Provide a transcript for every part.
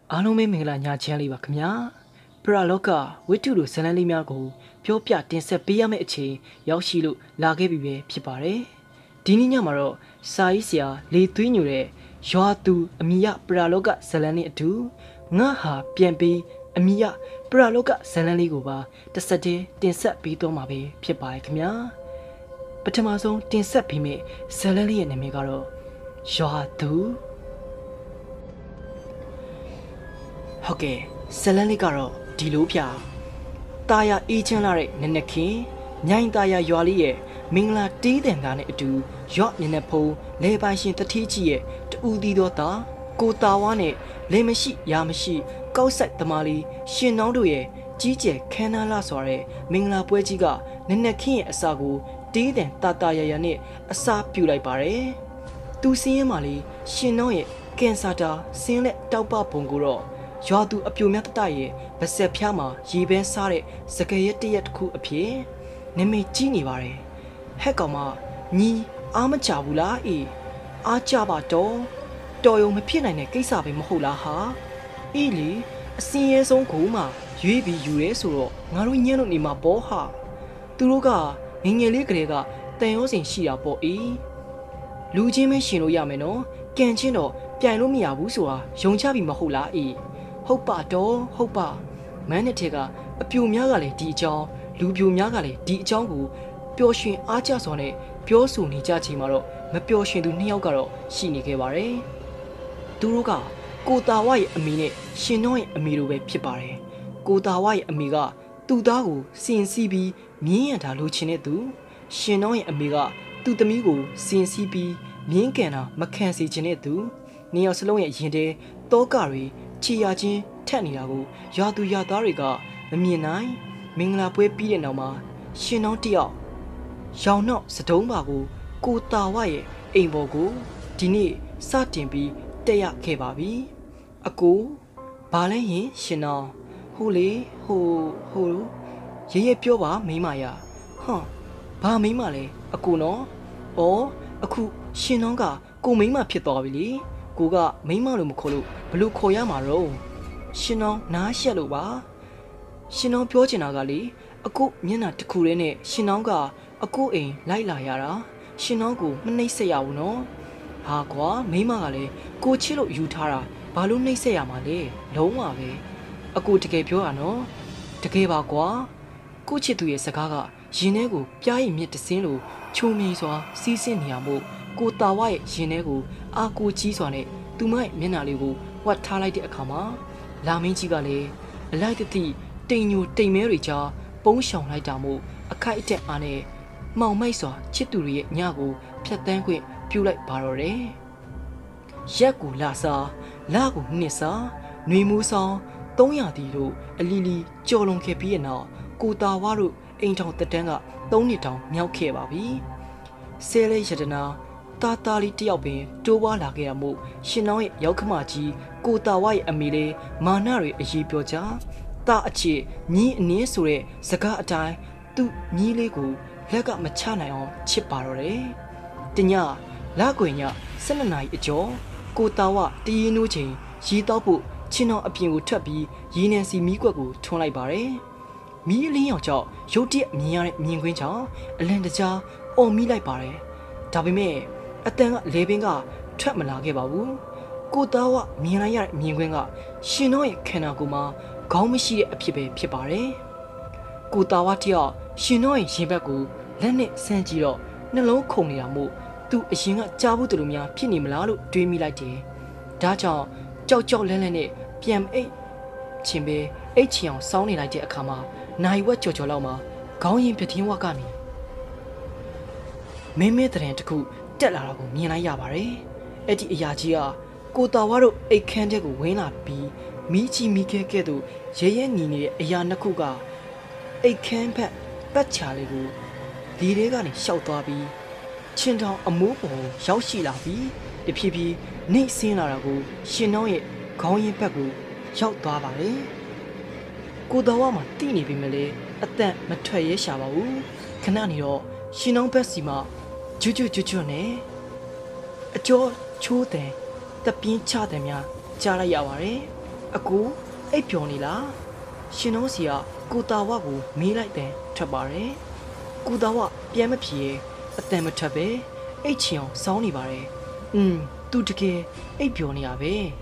အားလုံးပဲမင်္ဂလာညချမ်းလေးပါခင်ဗျာပရာလောကဝိတုလိုဇလန်းလေးများကိုပြောပြတင်ဆက်ပေးရမယ့်အချိန်ရောက်ရှိလို့လာခဲ့ပြီပဲဖြစ်ပါတယ်ဒီနေ့ညမှာတော့စာရေးဆရာလေသွေးညိုတဲ့ရွာသူအမိယပရာလောကဇလန်းလေးအတူငါဟာပြန်ပြီးအမိယပရာလောကဇလန်းလေးကိုပါတစ်ဆက်တည်းတင်ဆက်ပေးတော့မှာပဲဖြစ်ပါတယ်ခင်ဗျာပထမဆုံးတင်ဆက်ပေးမယ့်ဇလန်းလေးရဲ့နာမည်ကတော့ရွာသူဟုတ်ကဲ့ဇလန်းလေးကတော့ဒီလိုပြတာယာအေးချမ်းလာတဲ့နနက်ခင်းမြိုင်တာယာရွာလေးရဲ့မင်္ဂလာတေးတဲ့သားနဲ့အတူရွညနေဖုံလေပိုင်ရှင်တတိကြီးရဲ့တူတီတော်သားကိုတာဝါနဲ့လေမရှိရာမရှိကောက်ဆိုင်သမားလေးရှင်နှောင်းတို့ရဲ့ကြီးကျယ်ခမ်းနားလာစွာတဲ့မင်္ဂလာပွဲကြီးကနနက်ခင်းရဲ့အစာကိုတေးတဲ့တာတာယာယာနဲ့အစာပြုလိုက်ပါတယ်သူစင်းရဲမှလေးရှင်နှောင်းရဲ့ကင်ဆာတာဆင်းလက်တောက်ပပုံကိုတော့ရွာသူအပြိုမြတ်တရဲ့ဗစက်ဖျားမှာရေပန်းစားတဲ့စကရက်တရက်တစ်ခုအဖြစ်နမိတ်ကြီးနေပါတယ်ဟက်ကောင်မညီအားမကြဘူးလားအေးအားကြပါတော့တော်ရုံမဖြစ်နိုင်တဲ့ကိစ္စပဲမဟုတ်လားဟာအေးလေအစင်းရဲဆုံးကိုမှရွေးပြီးယူရဲဆိုတော့ငါတို့ညံ့လို့နေမှာပေါ့ဟာသူတို့ကငငယ်လေးကလေးကတန်ရောစင်ရှိတာပေါ့အေးလူချင်းပဲရှင်လို့ရမယ်နော်ကန်ချင်းတော့ပြိုင်လို့မရဘူးဆိုတာယုံချပြီးမဟုတ်လားအေးဟုတ်ပါတော့ဟုတ်ပါမန်းနဲ့ထဲကအပြိုများကလည်းဒီအကြောင်းလူပြိုများကလည်းဒီအကြောင်းကိုပျော်ရွှင်အားကျစွာနဲ့ပြောဆိုနေကြချိန်မှာတော့မပျော်ရွှင်သူနှစ်ယောက်ကတော့ရှိနေခဲ့ပါတယ်သူတို့ကကိုတာဝရဲ့အမေနဲ့ရှင်နှောရဲ့အမေတို့ပဲဖြစ်ပါတယ်ကိုတာဝရဲ့အမေကသူ့သားကိုစင်စီးပြီးမြင်းရံတာလိုချင်တဲ့သူရှင်နှောရဲ့အမေကသူ့သမီးကိုစင်စီးပြီးမြင်းကန်တာမခံစေချင်တဲ့သူနှစ်ယောက်စလုံးရဲ့ရင်ထဲတောကတွေချီရချင်းထက်နေတာကိုရွာသူရွာသားတွေကမမြင်နိုင်မင်္ဂလာပွဲပြီးတဲ့နောက်မှာရှင်နှောင်းတယောက်ရောင်နောက်စတုံးပါကိုတာဝရဲ့အိမ်ပေါ်ကိုဒီနေ့စတင်ပြီးတက်ရခဲ့ပါပြီအကိုဘာလဲရင်ရှင်နှောင်းဟိုလေဟိုရဲရဲပြောပါမိမရဟမ်ဘာမိမလဲအကိုနော်ဩအခုရှင်နှောင်းကကိုမိမဖြစ်သွားပြီလေကိုကမိမလို့မခေါ်လို့ဘလို့ခေါ်ရမှာတော့ရှင်နှောင်းနားရှက်လို့ပါရှင်နှောင်းပြောချင်တာကလေအကိုမျက်နှာတစ်ခုတည်းနဲ့ရှင်နှောင်းကအကိုအိမ်လိုက်လာရတာရှင်နှောင်းကိုမနှိမ့်ဆက်ရဘူးနော်ဟာကွာမိမကလည်းကိုချစ်လို့ယူထားတာဘာလို့နှိမ့်ဆက်ရမှာလဲလုံးဝပဲအကိုတကယ်ပြောတာနော်တကယ်ပါကွာကိုချစ်သူရဲ့စကားကရင်ထဲကိုပြားရည်မြစ်တစင်းလိုချုံမြိန်စွာစီးဆင်းနေရမို့ကိုတာဝရဲ့ရင်ထဲကိုအာကိုကြီးစွာနဲ့သူမရဲ့မျက်နှာလေးကိုဝတ်ထားလိုက်တဲ့အခါမှာလာမင်းကြီးကလည်းအလိုက်တတိတိမ်ညိုတိမ်မဲတွေကြားပုံးရှောင်လိုက်တာမို့အခိုက်အတက်အားနဲ့မှောင်မိုက်စွာချစ်သူတွေရဲ့ညကိုဖြတ်တန်းခွင့်ပြုလိုက်ပါတော့တယ်ရက်ကိုလာစားလာကိုနှစ်စားနှွေမူးဆောင်300တီတို့အလီလီကြော်လွန်ခဲ့ပြီးတဲ့နောက်ကိုတာဝါတို့အိမ်ထောင်တက်တန်းက3နှစ်တောင်မြောက်ခဲ့ပါပြီဆဲလဲရတနာတာလီတယောက်ပင်တိုးပွားလာခဲ့ရမို့ရှင်နှောင်းရဲ့ရောက်ခမကြီးကိုတာဝရဲ့အမေလေးမာနတွေအရေးပြောကြတာအချစ်ညီအနည်းဆိုတဲ့စကားအတိုင်းသူ့ညီလေးကိုလက်ကမချနိုင်အောင်ချစ်ပါတော့တယ်တညလကွင်ည12နာရီအကျော်ကိုတာဝတရီနိုးချိန်ရီတောက်ဖို့ချင်းတော်အပြင်ကိုထွက်ပြီးရေနံစီမီးကွက်ကိုထွန်းလိုက်ပါတယ်မီးအလင်းရောင်ကြောင့်ရုတ်တရက်မြင်ရတဲ့မြင်ကွင်းကြောင့်အလန်တကြားအော်မိလိုက်ပါတယ်ဒါပေမဲ့အတန်ကလေပင်ကထွက်မလာခဲ့ပါဘူးကိုတာဝမြင်လိုက်ရတဲ့မြင်ကွင်းကရှင်တော်ရဲ့ခန္ဓာကိုယ်မှာခေါင်းမရှိတဲ့အဖြစ်ပဲဖြစ်ပါတယ်ကိုတာဝတယောက်ရှင်တော်ရဲ့ရင်ဘက်ကိုလက်နဲ့ဆန်းကြည့်တော့နှလုံးခုန်နေတာမို့သူအရင်ကကြားဘူးတူများဖြစ်နေမလားလို့တွေးမိလိုက်တယ်ဒါကြောင့်ကြောက်လန့်နဲ့ပြန်အိတ်ချင်းပဲအိတ်ချင်အောင်စောင်းနေလိုက်တဲ့အခါမှာနိုင်ဝက်ကြော်လောက်မှာခေါင်းရင်ပြတင်းဝက်ကနေမင်းမဲတဲ့တခုတက်လာတာကိုမြင်လိုက်ရပါတယ်အဲ့ဒီအရာကြီးကကိုတာဝါတို့အိတ်ခမ်းတဲ့ကိုဝင်လာပြီးမီးချီမီးခဲကဲ့သို့ရဲရဲညီနေတဲ့အရာနှစ်ခုကအိတ်ခမ်းဘက်ပတ်ချာလေးကိုဒီထဲကနေရှောက်သွားပြီးချင်းတောင်အမိုးပေါ်ရောက်ရှိလာပြီးတဖြည်းဖြည်းနှိမ့်ဆင်းလာတာကိုရှင်နှောင်းရဲ့ခေါင်းရင်းဘက်ကိုရောက်သွားပါတယ်ကိုတော်ဝမှာတိနေပြီမလဲအသက်မထွက်ရဲရှာပါဘူးခဏနေတော့ရှင်နှောင်းဘက်စီမှာကျွတ်နဲ့အကျော်ချိုးတဲ့တပြင်းချတဲ့များကြားလိုက်ရပါတယ် Aku, ai pyo ni la. Shin nong si ya ko ta wa ko me lai den thwat pare. Ko ta wa pyan ma phit ye a tan ma thwat be ai chin aung saung ni pare. Tu tke ai pyo ni ya be.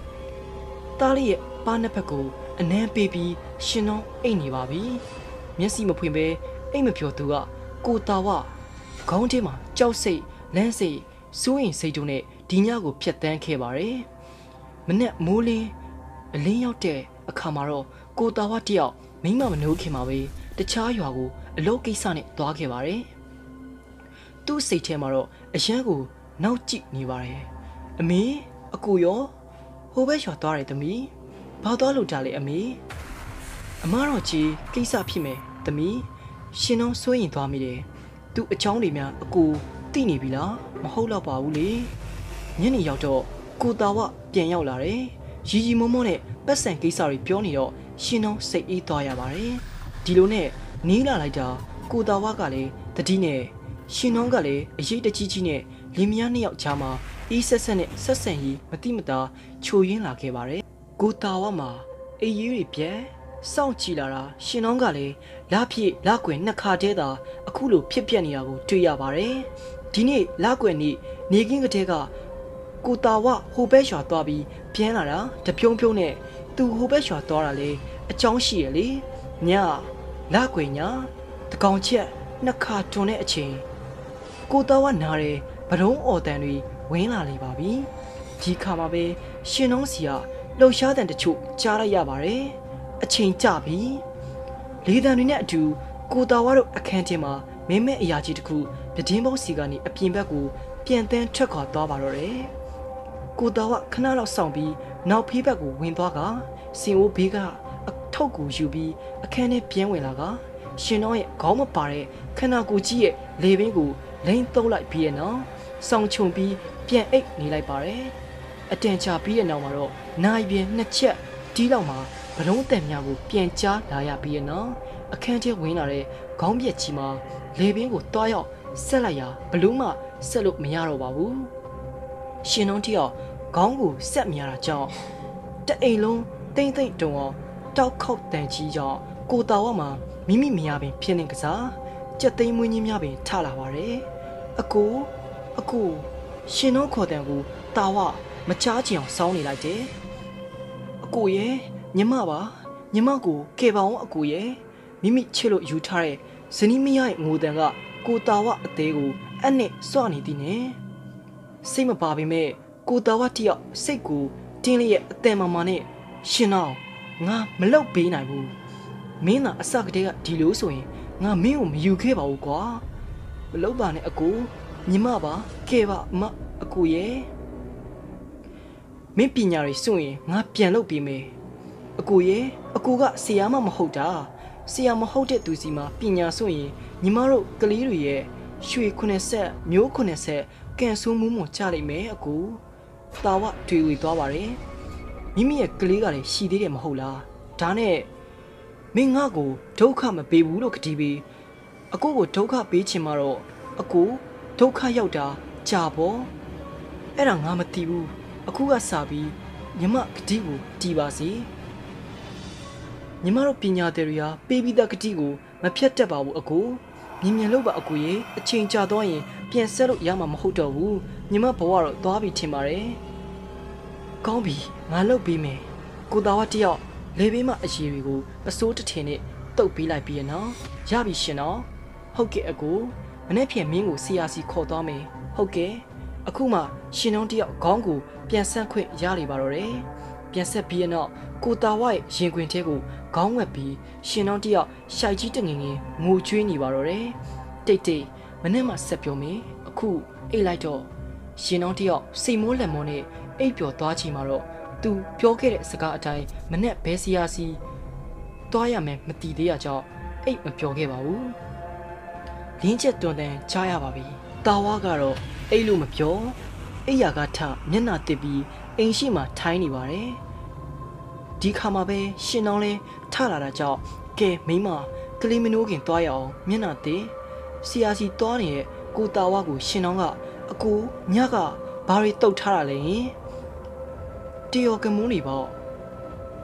Ta li ye pa nat phat ko a nan pe pi Shin nong ai ni ba bi.မျက်စိမဖွင့်ပဲအိတ်မဖြော်သူကကိုတာဝခေါင်းထဲမှာကြောက်စိတ်လန့်စိတ်စိုးရင်စိတ်တို့နဲ့ဒီညကိုဖျက်ဆီးခဲ့ပါတယ်။မနဲ့မိုးလင်းအလင်းရောက်တဲ့အခါမှာတော့ကိုတာဝတယောက်မိမမနှိုးခင်မှာပဲတခြားရွာကိုအလုပ်ကိစ္စနဲ့သွားခဲ့ပါတယ်။သူ့စိတ်ထဲမှာတော့အရန်ကိုနောက်ကြည့်နေပါတယ်။အမေအကူရောဟိုဘက်ရွာသွားတယ်သမီး။ဘာသွားလို့တာလဲအမေ။အမတော်ကြီးကိစ္စဖြစ်မယ်သမီးရှင်နှောင်းစိုးရင်သွားမိတယ်သူအချောင်းတွေများအကူသိနေပြီလားမဟုတ်တော့ပါဘူးလေညနေရောက်တော့ကိုတာဝပြန်ရောက်လာတယ်ရီရီမောမောနဲ့ပတ်စံကိစ္စတွေပြောနေတော့ရှင်နှောင်းစိတ်အေးသွားရပါတယ်ဒီလိုနဲ့နီးလာလိုက်တာကိုတာဝကလည်းတတိနဲ့ရှင်နှောင်းကလည်းအရေးတကြီးကြီးနဲ့လင်မယားနှစ်ယောက်ကြားမှာအေးဆက်ဆက်နဲ့ဆက်ဆံရေးမတိမတာချိုရင်းလာခဲ့ပါတယ်ကိုတာဝမှာအေးရေးတွေပြဲစောင့်ကြည့်လာတာရှင်နှောင်းကလည်းလပြည့်လကွယ်နှစ်ခါတည်းသာအခုလိုဖြစ်ပြနေတာကိုတွေ့ရပါတယ်ဒီနေ့လကွယ်နေ့နေကင်းကတဲ့ကကိုတာဝဟိုဘက်ရွာသွားပြီးပြန်လာတာတပြုံးပြုံးနဲ့သူဟိုဘက်ရွာသွားတာလေအကြောင်းရှိရလေညလကွယ်ညတကောင်ချက်နှစ်ခါတွန်တဲ့အချိန်ကိုတာဝနားတယ်ဗရုံးအော်တန်တွေဝင်းလာလေပါပြီဒီခါမှာပဲရှင်နှောင်းစီကလှုပ်ရှားတဲ့တချို့ကြားလိုက်ရပါတယ်အချိန်ကြပြီလေတံတွေနဲ့အတူကိုတာဝါတို့အခန်းထဲမှာမင်းမဲ့အရာကြီးတစ်ခုပြတင်းပေါင်းစီကနေအပြင်ဘက်ကိုပြန်တန်းထွက်ခွာသွားပါတော့တယ်ကိုတာဝါခဏလောက်စောင့်ပြီးနောက်ဖေးဘက်ကိုဝင်သွားကစင်အိုးဘေးကအထုပ်ကိုယူပြီးအခန်းထဲပြန်ဝင်လာကရှင်တော်ရဲ့ခေါင်းမပါတဲ့ခန္ဓာကိုယ်ကြီးရဲ့လေပင်ကိုလိမ့်သုံးလိုက်ပြီးတဲ့နောက်စောင့်ချုံပြီးပြန်အိတ်နေလိုက်ပါတယ်အတန်ကြာပြီးတဲ့နောက်မှာတော့နိုင်ပြန်နှစ်ချက်ဒီလောက်မှာဘလုံးတန်များကိုပြန်ကြားလာရပြီးတဲ့နောက်အခန်းထဲဝင်လာတဲ့ခေါင်းပြက်ကြီးမှာလေပင်ကိုတွားရောက်ဆက်လိုက်ရာဘလုံးမှဆက်လို့မရတော့ပါဘူးရှင်နှောင်းတယောက်ခေါင်းကိုဆက်မရတာကြောင့်တအိမ်လုံးတိမ့်တိမ့်တုံအောင်တောက်ခေါက်တန်ကြီးကြောင့်ကိုတာဝမှာမိမိမရပင်ဖြစ်နေကစားကြက်သိမ်းမွေးကြီးများပင်ထလာပါတယ်အကူရှင်နှောင်းခေါ်တန်ကိုတာဝမချားချင်အောင်စောင်းနေလိုက်တယ်အကူရဲ့ညီမပါညီမကိုကေပါအောင်အကူရဲ့မိမိချစ်လို့ယူထားတဲ့ဇနီးမရဲ့ငိုတန်ကကိုတာဝအသေးကိုအနဲ့စွနေသည်နဲ့စိတ်မပါပေမဲ့ကိုတာဝတယောက်စိတ်ကိုတင်းလျက်အတန်မာမာနဲ့ရှင်အောင်ငါမလောက်ပေးနိုင်ဘူးမင်းသာအစကတည်းကဒီလိုဆိုရင်ငါမင်းကိုမယူခဲ့ပါဘူးကွာမလောက်ပါနဲ့အကူညီမပါကေပါအမအကူရဲ့မင်းပညာတွေစွန့်ရင်ငါပြန်လုပ်ပေးမယ်အကူရဲ့အကူကဆရာမမဟုတ်တာဆရာမဟုတ်တဲ့သူစီမှာပညာစွန့်ရင်ညီမတို့ကလေးတွေရဲ့ရွှေ90မျိုး90ကန်ဆိုးမှုမကြလိမ့်မယ်အကူတာဝတွေဝေသွားပါတယ်မိမိရဲ့ကလေးကလည်းရှိသေးတယ်မဟုတ်လားဒါနဲ့မင်းငါ့ကိုဒုက္ခမပေးဘူးလို့ကတိပေးအကူကိုဒုက္ခပေးချင်မှာတော့အကူဒုက္ခရောက်တာကြာပေါ့အဲ့ဒါငါမသိဘူးအခုကစပြီးညီမကတိကိုတီးပါစေညီမတို့ပညာသည်တွေဟာပေးပြီးသားကတိကိုမဖြတ်တတ်ပါဘူးအကူမြင်မြင်လို့ပါအကူရေအချိန်ကြာသွားရင်ပြန်ဆက်လို့ရမှာမဟုတ်တော့ဘူးညီမဘဝတော့သွားပြီထင်ပါတယ်ကောင်းပြီငါလုပ်ပေးမယ်ကိုသားဝတယောက်လေဘေးမှာအရေတွေကိုပစိုးတစ်ထင်နဲ့တုပ်ပေးလိုက်ပြီးရနော်ရပြီရှင်နော်ဟုတ်ကဲ့အကူမနေ့ဖြန်မင်းကိုစီယာစီခေါ်သွားမယ်ဟုတ်ကဲ့အခုမှရှင်နှောင်းတယောက်ခေါင်းကိုပြန်ဆက်ခွင့်ရလိမ့်ပါတော့တယ်ပြန်ဆက်ပြီးတော့ကိုတာဝရဲ့ရင်ခွင်ထဲကိုခေါင်းဝက်ပြီးရှင်နှောင်းတယောက်ရှိုက်ကြီးတငင်ငင်ငိုကြွေးနေပါတော့တယ်တိတ်တိတ်မနေ့မှဆက်ပြောမယ်အခုအိတ်လိုက်တော့ရှင်နှောင်းတယောက်စိတ်မိုးလက်မောနဲ့အိပ်ပျော်သွားချိန်မှာတော့သူပြောခဲ့တဲ့စကားအတိုင်းမနေ့ဘဲစီယာစီသွားရမယ်မတီးသေးရကြောင်းအိတ်မပြောခဲ့ပါဘူးလင်းချက်တွန်တန်ကြားရပါပြီတာဝါကတော့အိတ်လို့မပြောအိယာကထမျက်နှာတစ်ပြီးအိမ်ရှိမှထိုင်းနေပါတယ်ဒီခါမှာပဲရှင်နောင်းလဲထလာတာကြောင့်ကဲမိမကလေးမနိုးခင်သွားရအောင်မျက်နှာတစ်စီယာစီသွားနေတဲ့ကိုတာဝါကိုရှင်နောင်းကအကူညကဘာတွေတုတ်ထားတာလဲတယောကမုန်းနေပေါ့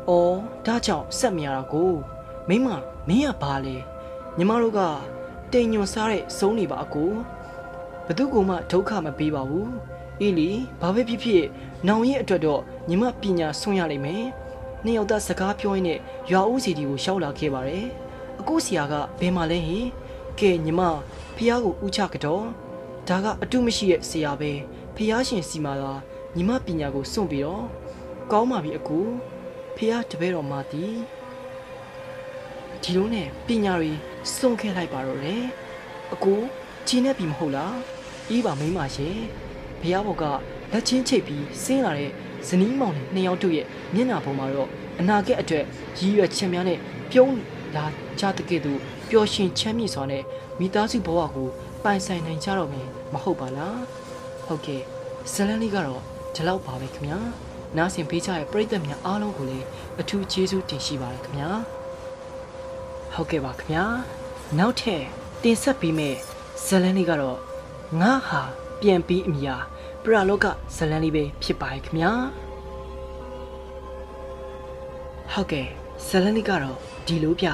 အော်ဒါကြောင့်ဆက်မရတာကိုမိမမင်းကဘာလဲညီမတို့ကတိမ်ညွန်စားတဲ့စုံးနေပါအကိုဘသူကမှဒုက္ခမပေးပါဘူးအေးလီဘာပဲဖြစ်ဖြစ်နောင်ရဲ့အတွက်တော့ညီမပညာဆွံ့ရလိမ့်မယ်နှစ်ယောက်သားစကားပြောရင်းနဲ့ရွာဦးစီတီကိုရှောက်လာခဲ့ပါတယ်အကိုစီယာကဘယ်မှာလဲဟင်ကဲညီမဖះကိုဥချကတော့ဒါကအတုမရှိရဲ့ဆရာပဲဖះရှင်စီမာလာညီမပညာကိုစွန့်ပြီးတော့ကောင်းပါပြီအကူဖះတပည့်တော်မာတီဒီလိုနဲ့ပညာတွေစွန့်ခဲ့လိုက်ပါတော့တယ်အကူဂျင်းနဲ့ပြီမဟုတ်လားအေးပါမိမရှင်ဖះဘောကလက်ချင်းချိတ်ပြီးဆင်းလာတဲ့ဇနီးမောင်နဲ့နှစ်ယောက်တို့ရဲ့မျက်နှာပေါ်မှာတော့အနာဂတ်အတွက်ရည်ရွယ်ချက်များနဲ့ပြုံးလာကြတဲ့ကဲ့သို့ပျော်ရွှင်ချမ်းမြေ့စွာနဲ့မိသားစုဘဝကိုပိုင်ဆိုင်နိုင်ကြတော့မယ်မဟုတ်ပါလားဟုတ်ကဲ့ဇလန်လေးကတော့ဒီလောက်ပါပဲခင်ဗျာနားဆင်ပေးကြတဲ့ပရိသတ်များအားလုံးကိုလည်းအထူးကျေးဇူးတင်ရှိပါတယ်ခင်ဗျာဟုတ်ကဲ့ပါခင်ဗျာနောက်ထပ်တင်ဆက်ပေးမယ့်ဇလန်လေးကတော့ငါဟာပြန်ပြီးအမိယာပရလောကဇလန်လေးပဲဖြစ်ပါရဲ့ခင်ဗျာဟုတ်ကဲ့ဇလန်လေးကတော့ဒီလိုပြ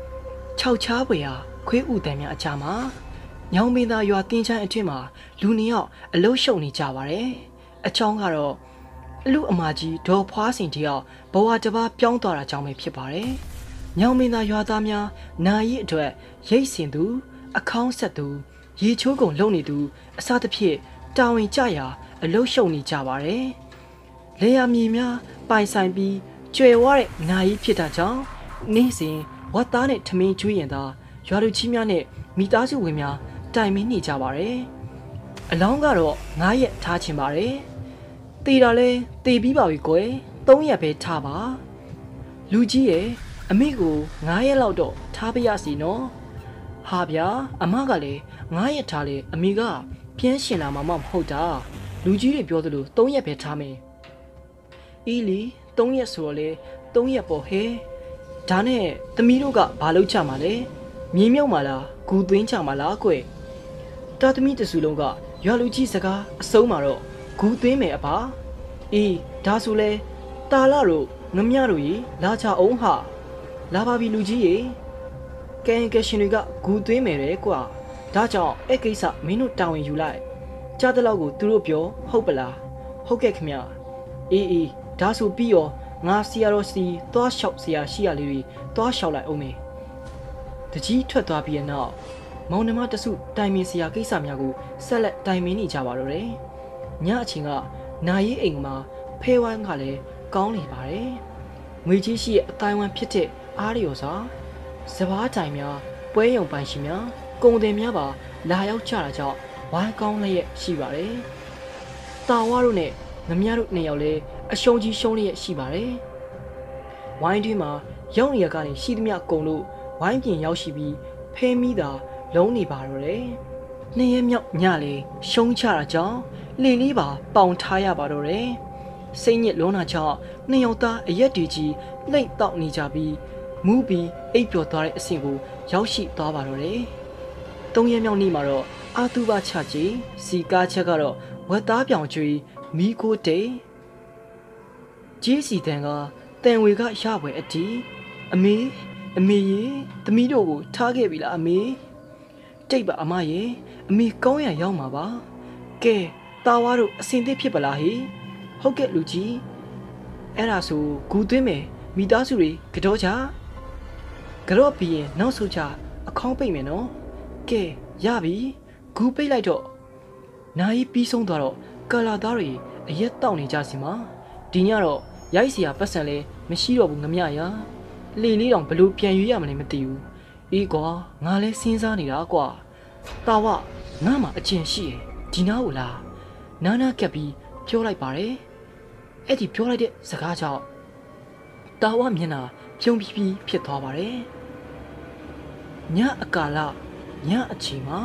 6ချားပွေဟာခွေးဥတန်များအချာမှာညောင်မင်းသားရွာတင်းချမ်းအတွင်းမှာလူနှစ်ယောက်အလုရှုံနေကြပါတယ်အချောင်းကတော့အလူအမကြီးဒေါ်ဖွားစင်တယောက်ဘဝတစ်ပါးပြောင်းသွားတာကြောင့်ပဲဖြစ်ပါတယ်ညောင်မင်းသားရွာသားများနာရီအတွက်ရိတ်စင်သူအခေါင်းဆက်သူရေချိုးကုန်လုံနေသူအစသဖြင့်တာဝန်ကျရာအလုရှုံနေကြပါတယ်လေယာမြေများပိုင်ဆိုင်ပြီးကျွယ်ဝတဲ့နာရီဖြစ်တာကြောင့်နေ့စဉ်ဝတ်သားနဲ့ထမင်းကျွေးရင်သာရွာလူကြီးများနဲ့မိသားစုဝင်များတိုင်မင်းနေကြပါတယ်အလောင်းကတော့9ရက်ထားချင်ပါတယ်တေတာလဲတေပြီးပါပြီကွယ်3ရက်ပဲထားပါလူကြီးရဲ့အမေကို9ရက်လောက်တော့ထားပြရစီနော်ဟာဗျာအမကလည်း9ရက်ထားလေအမေကပြင်းရှင်လာမှမဟုတ်တာလူကြီးတွေပြောသလို3ရက်ပဲထားမယ်အေးလီ3ရက်ဆိုတော့လေ3ရက်ပေါ့ဟဲ့ဒါနဲ့သမီးတို့ကဘာလုပ်ကြမှာလဲမြေမြုပ်မှာလားဂူသွင်းကြမှာလားကွတာသမီးတစုလုံးကရွာလူကြီးစကားအဆုံးမှာတော့ဂူသွင်းမယ်အပါအေးဒါဆိုလဲတာလာတို့ငမရတို့ရေလာချအောင်ဟာလာပါပြီလူကြီးရေကဲကဲရှင်တွေကဂူသွင်းမယ်တဲ့ကွာဒါကြောင့်အဲ့ကိစ္စမင်းတို့တာဝန်ယူလိုက်ကြားတဲ့လောက်ကိုသူတို့ပြောဟုတ်ပလားဟုတ်ကဲ့ခင်ဗျအေးဒါဆိုပြီးရောငါဆရာတော်စီသွားလျှောက်ဆရာရှိရလေးတွေသွားလျှောက်လိုက်အောင်မေတကြီးထွက်သွားပြီးနောက်မောင်နှမတစုတိုင်မင်ဆရာကိစ္စများကိုဆက်လက်တိုင်မင်နေကြပါတော့တယ်ညအချိန်ကနာရီအိမ်မှာဖဲဝမ်းကလည်းကောင်းနေပါတယ်ငွေကြီးရှိတဲ့အတိုင်းဝမ်းဖြစ်တဲ့အားရစာစပားတိုင်များပွဲရုံပိုင်ရှင်များကုန်တယ်များပါလာရောက်ကြတာကြောင့်ဝိုင်းကောင်းလျက်ရှိပါတယ်တာဝါတို့နဲ့ငမရတို့နှစ်ယောက်လည်းအရှုံးကြီးရှုံးလျက်ရှိပါတယ်ဝိုင်းတွင်းမှာရောက်နေရကနေရှိသမျှကုံလို့ဝိုင်းပြင်ရောက်ရှိပြီးဖဲမိတာလုံးနေပါတော့တယ်နှစ်ရက်မြောက်ညလေရှုံးချတာကြောင့်လေလေးပါပေါင်ထားရပါတော့တယ်စိတ်ညစ်လုံးတာကြောင့်နှစ်ယောက်သားအရက်တီကြီးလှိမ့်တောက်နေကြပြီးမူးပြီးအိပ်ပျော်သွားတဲ့အဆင့်ကိုရောက်ရှိသွားပါတော့တယ်၃ရက်မြောက်နေ့မှာတော့အာသူဘချကြီးစီကားချက်ကတော့ဝက်သားပြောင်ကျွေးမီကိုတေးကြီးစီတန်ကတန်ဝေကရပွဲအတီးအမေရေသမီးတို့ကိုထားခဲ့ပြီလားအမေတိတ်ပါအမရေအမေကောင်းရရောက်မှာပါကဲတာဝါတို့အစင်သစ်ဖြစ်ပလားဟိဟုတ်ကဲ့လူကြီးအဲ့ဒါဆိုဂူသွင်းမယ်မိသားစုတွေကြောပြီးရင်နောက်ဆုံးချအခေါင်းပိတ်မယ်နော်ကဲရပြီဂူပိတ်လိုက်တော့နိုင်ပြီးဆုံးသွားတော့ကာလာသားတွေအရက်တောက်နေကြစီမှာဒီညတော့ရိုက်เสียပတ်စံလဲမရှိတော့ဘူးငမရရလေလေးတောင်ဘလို့ပြန်ရွေးရမလဲမသိဘူးအေးကွာငါလဲစဉ်းစားနေတာကွာတာဝငါမှအကျင့်ရှိတယ်ဒီနားကိုလားနာကပ်ပြီးပြောလိုက်ပါတယ်အဲ့ဒီပြောလိုက်တဲ့စကားကြောင့်တာဝမျက်နှာဖြုံပြီးဖြစ်သွားပါတယ်ညအကာလညအချိန်မှာ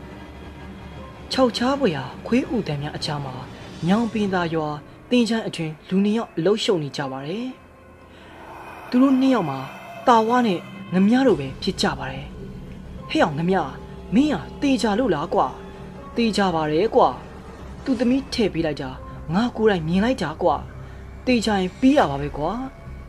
6ချားပွေဟာခွေးဥတန်များအချားမှာညောင်ပင်သာရွာတင်ချမ်းအတွင်လူနှစ်ယောက်အလုရှုံနေကြပါတယ်သူတို့နှစ်ယောက်မှာတာဝါနဲ့ငမရတို့ပဲဖြစ်ကြပါတယ်ဟဲ့အောင်ငမရမင်းဟာတေချာလို့လားကွာတေချာပါတယ်ကွာသူသမီးထည့်ပေးလိုက်တာငါကိုယ်တိုင်မြင်လိုက်တာကွာတေချာရင်ပြီးရပါပဲကွာ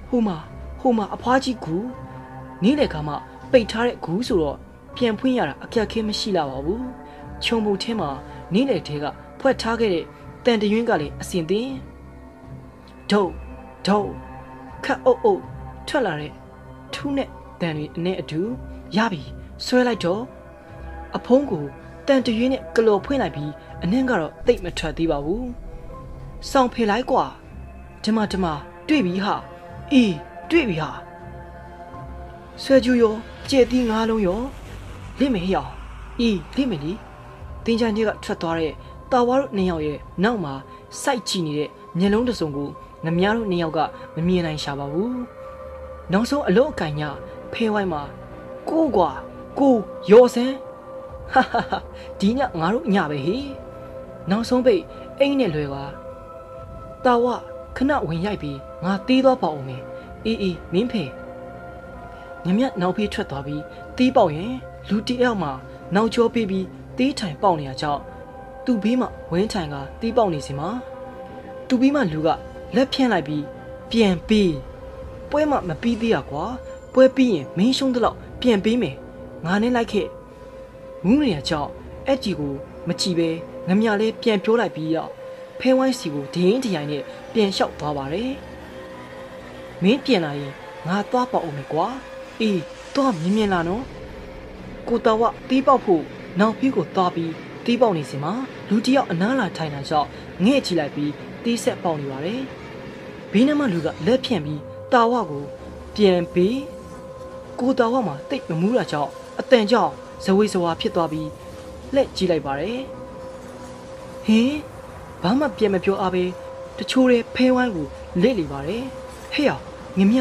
ဟိုမှာအဖွားကြီးကူနေ့လေကမှပိတ်ထားတဲ့ကူဆိုတော့ပြန်ဖွင့်ရတာအခက်ခဲမရှိလာပါဘူးခြုံပုံထဲမှာနေ့လေထဲကဖွက်ထားခဲ့တဲ့တန်တရွင်းကလည်းအစင်သင်းဒုတ်ခတ်အုပ်ထွက်လာတဲ့ထူးနဲ့တန်တွေနဲ့အတူရပြီဆွဲလိုက်တော့အဖုံးကိုတန်တရွင်းနဲ့ကလော်ဖွင့်လိုက်ပြီးအနှင်းကတော့တိတ်မထွက်သေးပါဘူးစောင့်ဖေလိုက်ကွာဒီမှာတွေ့ပြီဟာအေးတွေ့ပြီဟာဆွဲကျူရောကြဲသီးငါးလုံးရောလိမ့်မယ်ဟေ့အောင်အေးလိမ့်မယ်လीတင်းချိုင်တွေကထွက်သွားတဲ့တာဝါတို့နှစ်ယောက်ရဲ့နောက်မှာစိုက်ကြည့်နေတဲ့မျက်လုံးတစ်စုံကိုငမည်းတို့နှစ်ယောက်ကမမြင်နိုင်ရှာပါဘူးနောက်ဆုံးအလို့အကင်ညဖဲဝိုင်းမှာကိုရောစမ်းဟာဒီညငါတို့ညပဲဟေ့နောက်ဆုံးပိတ်အိမ်နဲ့လွယ်ပါတာဝခဏဝင်ရိုက်ပြီးငါတီးသွားပါဦးမယ်အေးမင်းဖေညမြနောက်ဖေးထွက်သွားပြီးတီးပေါက်ရင်လူတယောက်မှနောက်ကျောပေးပြီးတီးထိုင်ပေါက်နေရကြောင်းသူ့ဘေးမှာဝင်းထိုင်ကတီးပေါက်နေစီမှာသူ့ဘေးမှာလူကလက်ဖြန့်လိုက်ပြီးပြန်ပေးပွဲမှာမပြီးသေးရကွာပွဲပြီးရင်မင်းရှုံးတဲ့လောက်ပြန်ပေးမယ်ငါနဲ့လိုက်ခဲ့မူးနေရကြောင်းအဲ့ကြီးကိုမကြည့်ပဲငမြလေးပြန်ပြောလိုက်ပြီးတော့ဖဲဝိုင်းစီကိုဒင်းထိုင်နဲ့ပြန်လျှောက်သွားပါတယ်မင်းပြန်လာရင်ငါသွားပေါက်အောင်မယ်ကွာအေးသွားမြင်လာနော်ကိုတော်ကတီးပေါက်ဖို့နောက်ဖေးကိုသွားပြီးတီးပေါက်နေစင်မှာလူတယောက်အနားလာထိုင်တာကြောင့်ငဲ့ကြည့်လိုက်ပြီးတီးဆက်ပေါက်နေပါတယ်ဘေးနားမှာလူကလက်ဖြန့်ပြီးတာဝကိုပြန်ပြီးကိုတော်ကမှတိတ်မမူးတာကြောင့်အတန်ကြောင့်ဇဝေဇဝါဖြစ်သွားပြီးလက်ကြည့်လိုက်ပါတယ်ဟင်ဘာမှပြန်မပြောအားပဲတချို့တဲ့ဖဲဝိုင်းကိုလက်လေပါတယ်ဟဲ့အောင်ငမြ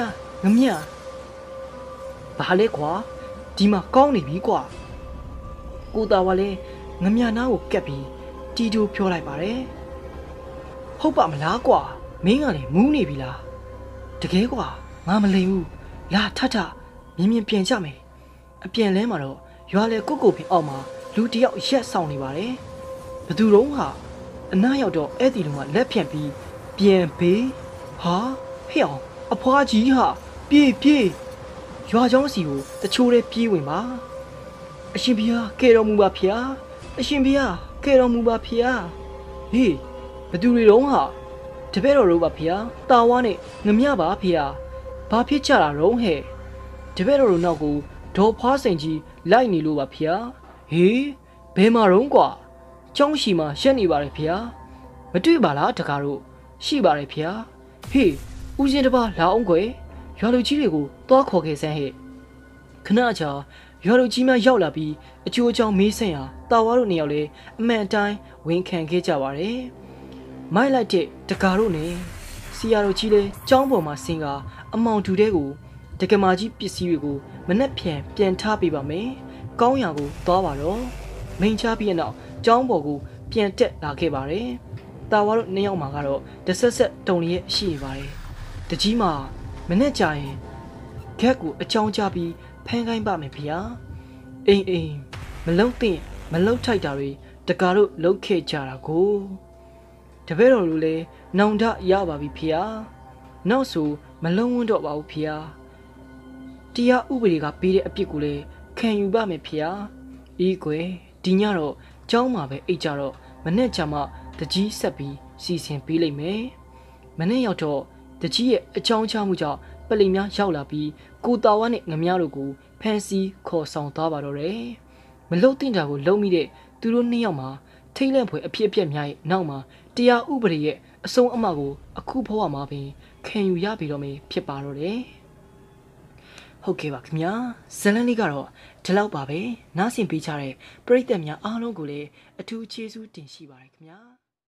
ဘာလဲကွာဒီမှာကောင်းနေပြီကွာကိုတာဝါလဲငမြနားကိုကပ်ပြီးတီတိုးပြောလိုက်ပါတယ်ဟုတ်ပါမလားကွာမင်းကလည်းမူးနေပြီလားတကယ်ကွာငါမလိမ်ဘူးလာထမြင်ပြန်ကြမယ်အပြန်လဲမှာတော့ရွာလေကုတ်ဖင်အောက်မှာလူတယောက်ရက်ဆောင်နေပါတယ်ဘသူတော့ဟာအနားရောက်တော့အဲ့ဒီလူကလက်ဖြန့်ပြီးပြန်ဘေးဟာဟဲ့အောင်အဖွားကြီးဟာပြေးရွာချောင်းစီကိုတချိုးလေးပြေးဝင်ပါအရှင်ဘုရားကဲတော်မူပါဖေအရှင်ဘုရားကဲတော်မူပါဖေဟေးဘသူတွေတော့ဟာတပည့်တော်တို့ပါဖေတာဝါနဲ့ငမြပါဖေဘာဖြစ်ကြတာတော့ဟဲ့တပည့်တော်တို့နောက်ကိုဒေါ်ဖွားစိန်ကြီးလိုက်နေလို့ပါဖေဟေးဘယ်မှာတော့ကွာကျောင်းရှိမှာရှက်နေပါတယ်ဖေမတွေ့ပါလားတကားတို့ရှိပါတယ်ဖေဟေးဦးစင်းတပါလာအောင်ကွယ်ရွာလူကြီးတွေကိုသွားခေါ်ခဲ့စမ်းဟဲ့ခဏကြာရွာလူကြီးမှရောက်လာပြီးအကျိုးအကြောင်းမေးဆန့်ရာတာဝါတို့နှစ်ယောက်လည်းအမှန်အတိုင်းဝန်ခံခဲ့ကြပါတယ်မိုက်လိုက်တဲ့တကားတို့နဲ့စီယာတို့ကြီးလည်းကျောင်းပေါ်မှာဆင်းကအမောင်တူတဲ့ကိုတကမာကြီးပစ္စည်းတွေကိုမနှက်ပြန်ထားပေးပါမယ်ကောင်းရာကိုသွားပါတော့မိန်ချပြီးနောက်ကျောင်းပေါ်ကိုပြန်တက်လာခဲ့ပါတယ်တာဝါတို့နှစ်ယောက်မှာကတော့တဆက်တုံရဲ့ရှိနေပါတယ်တကြီးမှာမနဲ့ကြရင်ဂက်ကိုအကြောင်းကြားပြီးဖမ်းခိုင်းပါမယ်ဗျာအိမ်မလုံထိုက်တာတွေတကားတို့လှုပ်ခဲ့ကြတာကိုတပည့်တော်လူလည်းနောင်တရပါပြီဖေ။နောက်ဆိုမလုံးဝန်းတော့ပါဘူးဖေ။တရားဥပဒေကပေးတဲ့အပြစ်ကိုလည်းခံယူပါမယ်ဖေ။အေးကွယ်ဒီညတော့ကျောင်းမှာပဲအိတ်ကြတော့မနဲ့ချမှတကြီးဆက်ပြီးစီစဉ်ပေးလိုက်မယ်။မနဲ့ရောက်တော့တကြီးရဲ့အကြောင်းချမှုကြောင့်ပလိများရောက်လာပြီးကိုတာဝါနဲ့ငမည်းတို့ကိုဖန်စီခေါ်ဆောင်သွားပါတော့တယ်။မလုံတင်တာကိုလုံမိတဲ့သူတို့နှစ်ယောက်မှာထိတ်လန့်ဖွယ်အဖြစ်အပျက်များရဲ့နောက်မှာတရားဥပဒေရဲ့အဆုံးအမကိုအခုဘဝမှာပင်ခံယူရပြီးတော့မယ်ဖြစ်ပါတော့တယ်။ဟုတ်ကဲ့ပါခင်ဗျာဇလန်လေးကတော့ဒီလောက်ပါပဲနားဆင်ပေးကြတဲ့ပရိသတ်များအားလုံးကိုလည်းအထူးကျေးဇူးတင်ရှိပါတယ်ခင်ဗျာ။